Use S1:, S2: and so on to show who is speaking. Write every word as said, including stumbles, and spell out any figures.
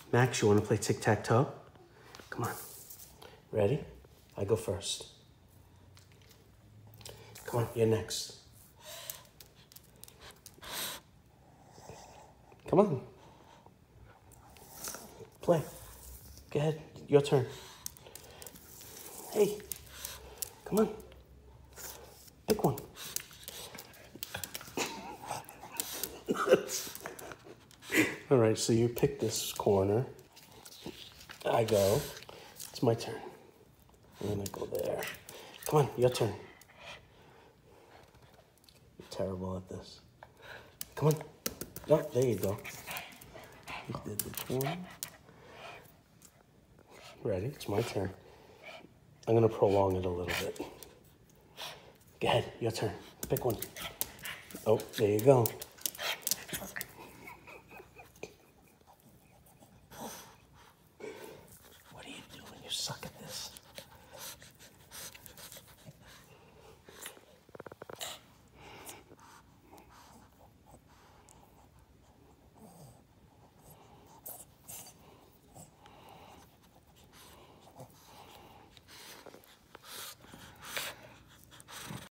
S1: Max, you want to play Tic Tac Toe? Come on. Ready? I go first. Come on, you're next. Come on. Play. Go ahead, your turn. Hey, come on. Pick one. All right, so you pick this corner. I go. It's my turn. I'm gonna go there. Come on, your turn. You're terrible at this. Come on. Oh, there you go. You did the corner. Ready? It's my turn. I'm gonna prolong it a little bit. Go ahead, your turn. Pick one. Oh, there you go.